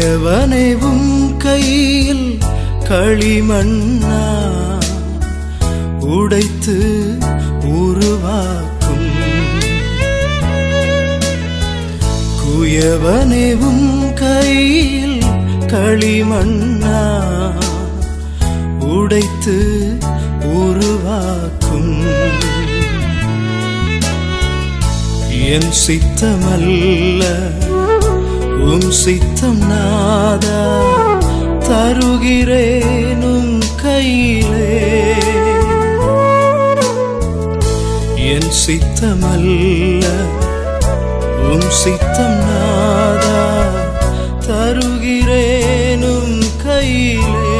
குயவனே உம் கையில் களிமண்ணா உடைத்து உருவாக்கும். குயவனே உம் கையில் களிமண்ணா உடைத்து உருவாக்கும். என் சித்தமல்ல உம் சித்தம் நாதா தருகிறேன் உம் கையிலே. என் சித்தமல்ல உம் சித்தம் நாதா தருகிறேன் உம் கையிலே.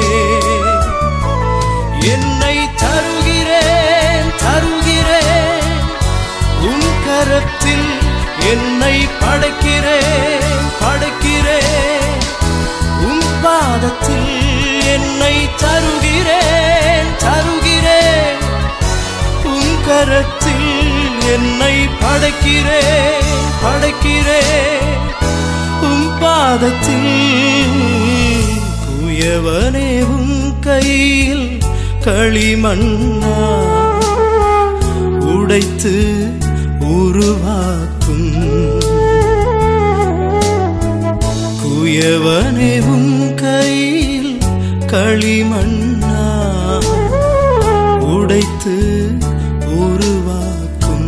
என்னை தருகிறேன் தருகிறேன் உம் கரத்தில். என்னை படைக்கிறேன் படைக்கிறேன் உம் பாதத்தில். என்னை தருகிறேன் தருகிறேன் உம் கரத்தில். என்னை படைக்கிறேன் படைக்கிறேன் உம் பாதத்தில். குயவனே உம் கையில் களிமண்ணா உடைத்து உருவாக்கும். குயவனே உம் கையில் களிமண்ணா உடைத்து உருவாக்கும்.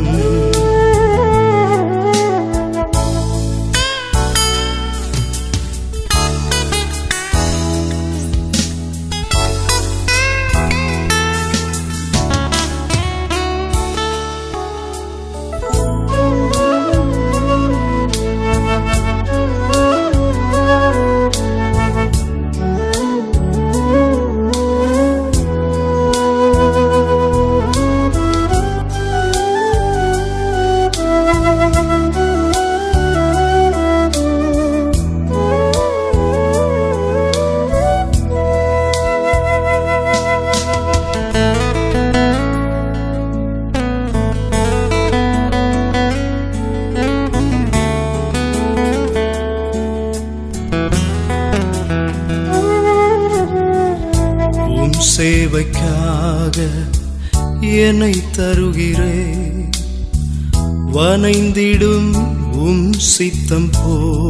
சேவைக்காக என்னை தருகிறேன். வனைந்திடும் உம் சித்தம் போ.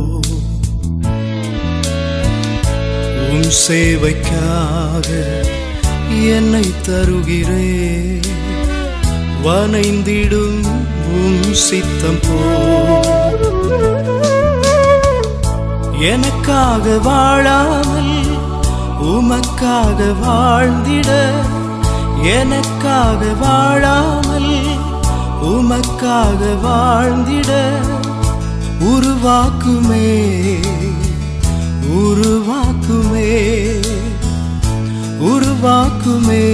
உம் சேவைக்காக என்னை தருகிறேன். வனைந்திடும் உம் சித்தம் போ. எனக்காக வாழாமல் உமக்காக வாழ்ந்திட. எனக்காக வாழாமல் உமக்காக வாழ்ந்திட. உருவாக்குமே உருவாக்குமே உருவாக்குமே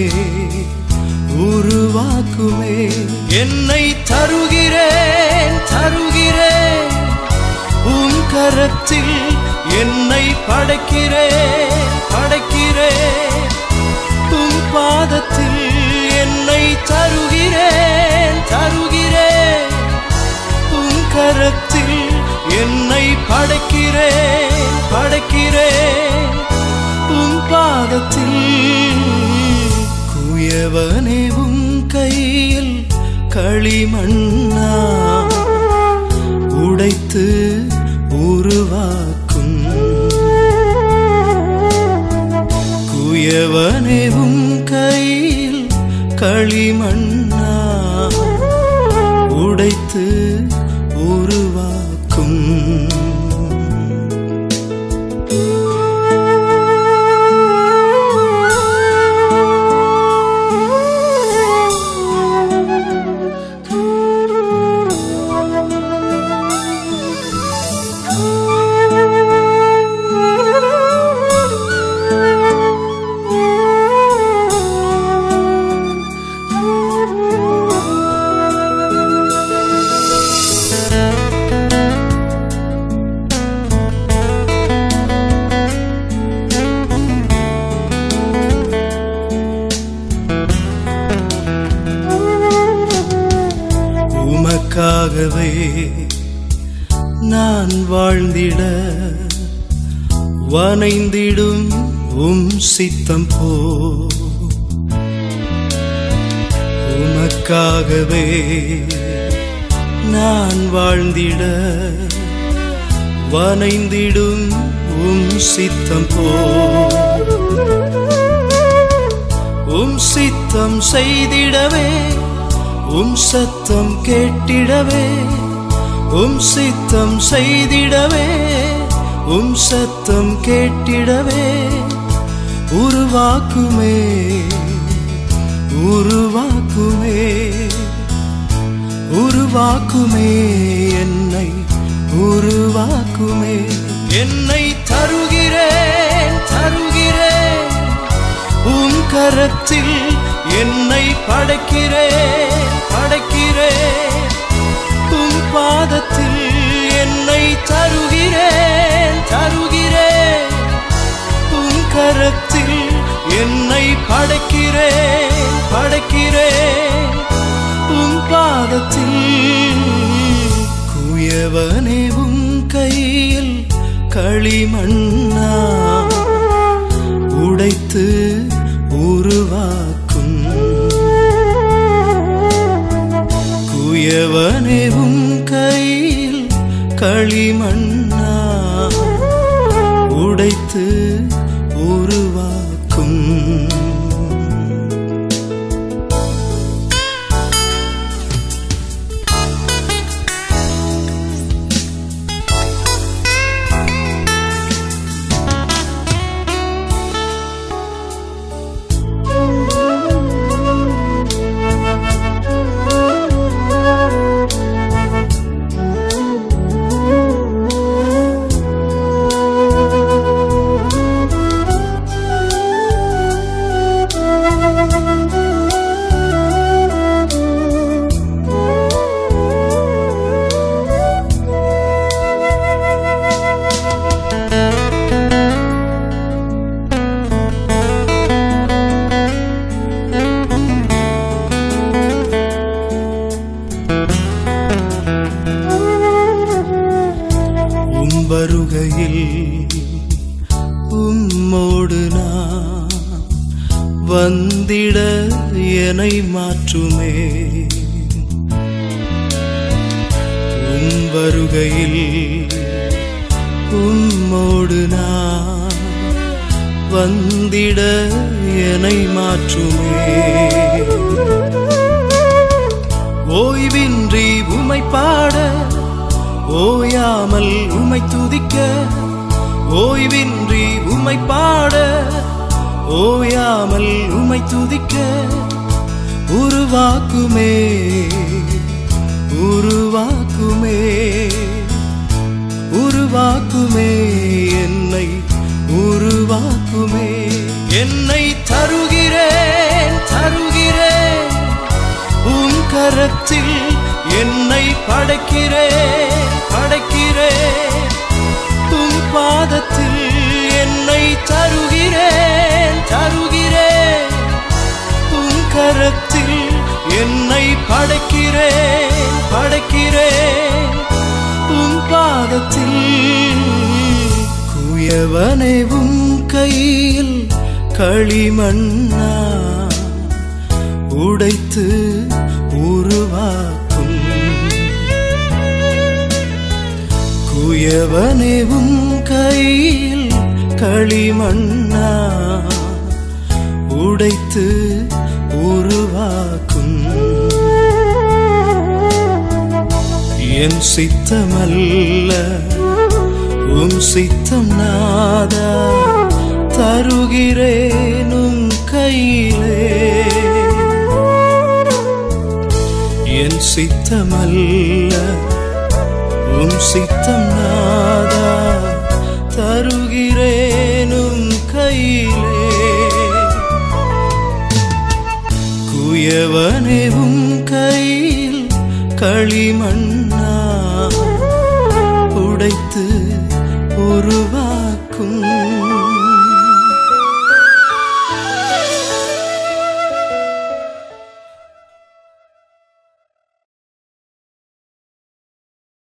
உருவாக்குமே. என்னை தருகிறேன் தருகிறேன் உம் கரத்தில். என்னை படைக்கிறேன் படைக்கிறேன் உம் பாதத்தில். என்னை தருகிறேன் தருகிறேன் உம் கரத்தில். என்னை படைக்கிறேன் படைக்கிறேன் உம் பாதத்தில். குயவனே உம் கையில் களிமண்ணா உடைத்து உருவாக்கும். குயவனே உம் கையில் களிமண்ணா உடைத்து உருவாக்கும். உமக்காகவே நான் வாழ்ந்திட வனைந்திடும் சித்தம் போ உனக்காகவே நான் வாழ்ந்திட வனைந்திடும் சித்தம் போ சித்தம் செய்திடவே சத்தம் கேட்டிடவே சித்தம் செய்திடவே சத்தம் கேட்டிடவே உருவாக்குமே உருவாக்குமே உருவாக்குமே என்னை உருவாக்குமே என்னை தருகிறேன் தருகிறேன் உன் கரத்தில் என்னை படைக்கிறேன் படைக்கிறேன் உன் பாதத்தில் என்னை தருகிறேன் தருகிறேன் உன் கரத்தில் என்னை படைக்கிறேன் படைக்கிறேன் உன் பாதத்தில் குயவனே உன் கையில் களிமண்ணா உடைத்து உருவாக்கும் குயவனே உன் கையில் களிமண்ணா உடைத்து உருவாக்கும் வருகையில் உம்மோடு நான் வந்திட என்னை மாற்றுமே உம் வருகையில் உம்மோடு நான் வந்திட என்னை மாற்றுமே ஓய்வின்றி உம்மை பாட ஓயாமல் உம்மை துதிக்க ஓய்வின்றி உம்மை பாட ஓயாமல் உம்மை துதிக்க உருவாக்குமே உருவாக்குமே உருவாக்குமே என்னை உருவாக்குமே என்னை தருகிறேன் தருகிறேன் உன் கரத்தில் என்னை படைக்கிறேன் படைக்கிறேன் உன் பாதத்தில் என்னை தருகிறேன் தருகிறேன் உன் கரத்தில் என்னை படைக்கிறேன் படைக்கிறேன் உன் பாதத்தில் குயவனே உன் கையில் களிமண்ணா உடைத்து உருவாக்கும் குயவனே உன் கையில் களிமண்ணா உடைத்து உருவாக்கும் என் சித்தமல்ல உம் சித்தம் நாதா தருகிறேன் உம் கையிலே என் சித்தமல்ல உம் சித்தம் நாதா தருகிறேன் உம் கையிலே குயவனே உம் கையில் களிமண்ணா உடைத்து உருவாக்கும்